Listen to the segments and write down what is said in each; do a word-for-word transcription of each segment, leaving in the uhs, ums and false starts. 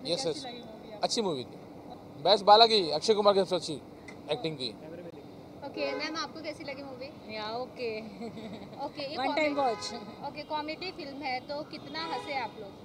Yes yes अच्छी movie थी, best Bala की, अक्षय कुमार की सबसे अच्छी एक्टिंग की। ओके मैम, आपको कैसी लगी मूवी? या okay okay, one time watch. Okay, comedy film है तो कितना हंसे आप लोग?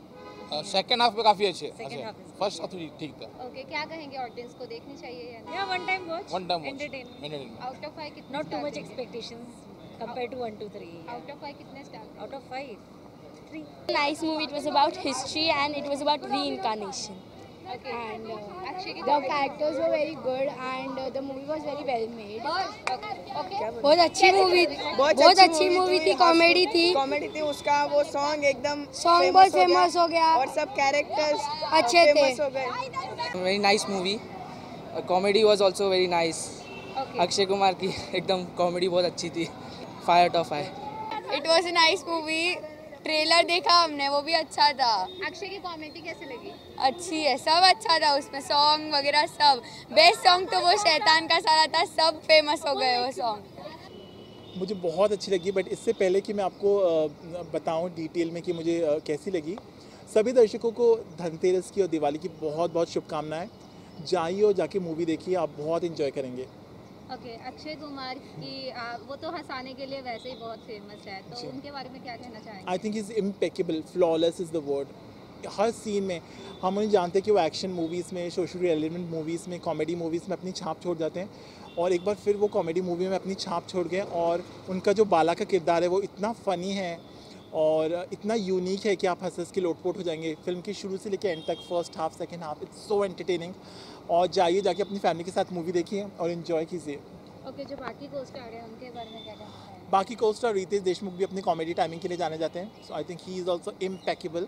सेकंड हाफ में काफी अच्छे Second हंसे, half is फर्स्ट हाफ ठीक था। ओके, क्या कहेंगे ऑडियंस को, देखनी चाहिए या नहीं? या one time watch, one time entertain, entertainment. Out of five कितने? Not too much expectations compared to one to three. Out of five कितने star? Out of five, three. Nice movie. It was about history and it was about reincarnation. Okay, And uh, Akshay की the characters were very good and uh, the movie was very well made. Okay, बहुत अच्छी movie, बहुत अच्छी movie थी, comedy थी, comedy थी। उसका वो सॉन्ग एकदम सॉन्ग बहुत फेमस हो गया और सब कैरेक्टर्स अच्छे थे। फेमस हो गए। Very nice movie, comedy was also very nice. Akshay Kumar की एकदम कॉमेडी बहुत अच्छी थी, five out of five. It was a nice movie. Trailer देखा हमने, वो भी अच्छा था। अक्षय की कॉमेडी कैसे लगी? अच्छी है, सब अच्छा था उसमें, सॉन्ग वगैरह सब। बेस्ट सॉन्ग तो वो शैतान का सारा था, सब फेमस हो गए वो सॉन्ग। मुझे बहुत अच्छी लगी, बट इससे पहले कि मैं आपको अ, बताऊं डिटेल में कि मुझे अ, कैसी लगी, सभी दर्शकों को धनतेरस की और दिवाली की बहुत बहुत शुभकामनाएं। जाइए और जाके मूवी देखिए, आप बहुत इंजॉय करेंगे। ओके, अक्षय कुमार की आ, वो तो हंसाने के लिए वैसे ही बहुत फेमस है, तो उनके बारे में क्या कहना चाहेंगे? I think is impeccable, flawless is the word. हर सीन में हम उन्हें जानते हैं कि वो एक्शन मूवीज़ में, सोशल एलिमेंट मूवीज़ में, कॉमेडी मूवीज़ में अपनी छाप छोड़ जाते हैं, और एक बार फिर वो कॉमेडी मूवी में अपनी छाप छोड़ गए। और उनका जो बाला का किरदार है वो इतना फ़नी है और इतना यूनिक है कि आप हंस हंस के लोटपोट हो जाएंगे फिल्म के शुरू से लेकर एंड तक। First half, second half, it's so entertaining. और जाइए, जाके अपनी फैमिली के साथ मूवी देखिए और इन्जॉय कीजिए। ओके, जो बाकी को स्टार है उनके बारे में क्या कहना चाहेंगे? बाकी को स्टार रितेश देशमुख भी अपनी कॉमेडी टाइमिंग के लिए जाने जाते हैं, so I think he is also impeccable,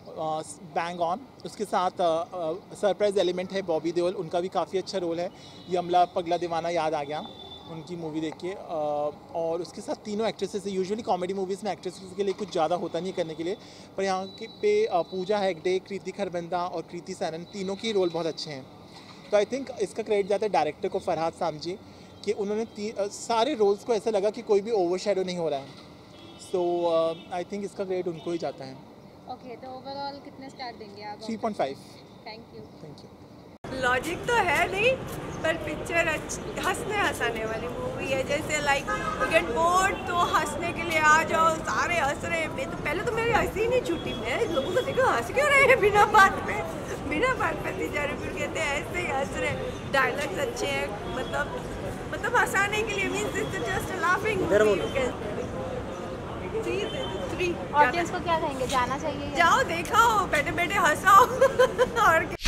bang on. उसके साथ सरप्राइज एलिमेंट है बॉबी देओल, उनका भी काफ़ी अच्छा रोल है। यमला पगला दीवाना याद आ गया उनकी मूवी देख के। uh, और उसके साथ तीनों एक्ट्रेसेस है। यूजुअली कॉमेडी मूवीज़ में एक्ट्रेसेस के लिए कुछ ज़्यादा होता नहीं करने के लिए, पर यहाँ के पे uh, पूजा हेगड़े, कृति खरबंदा और कृति सैनन, तीनों की रोल बहुत अच्छे हैं। तो आई थिंक इसका क्रेडिट जाता है डायरेक्टर को, फरहाद सामजी, कि उन्होंने uh, सारे रोल्स को ऐसा लगा कि कोई भी ओवरशैडो नहीं हो रहा है। सो आई थिंक इसका क्रेडिट उनको ही जाता है। ओके, तो ओवरऑल कितने स्टार देंगे आप? Three point five. Thank you. Thank you. Logic तो है नहीं, पर पिक्चर हंसने हंसाने वाली मूवी है। जैसे लाइक यू गेट बोर्ड तो हंसने के लिए आ जाओ, सारे हंस रहे हैं। तो पहले तो मेरी हंसी नहीं छूटी, मैं लोगों को देखा हंस क्यों रहे हैं बिना बात पे, बिना बात पे जा रहे, फिर कहते हैं ऐसे ही हंस रहे। डायलॉग्स अच्छे हैं, मतलब मतलब हंसाने के लिए means it's just laughing. Audience को क्या कहेंगे, जाना चाहिए? जाओ, देखाओ, बैठे बैठे हंसाओ और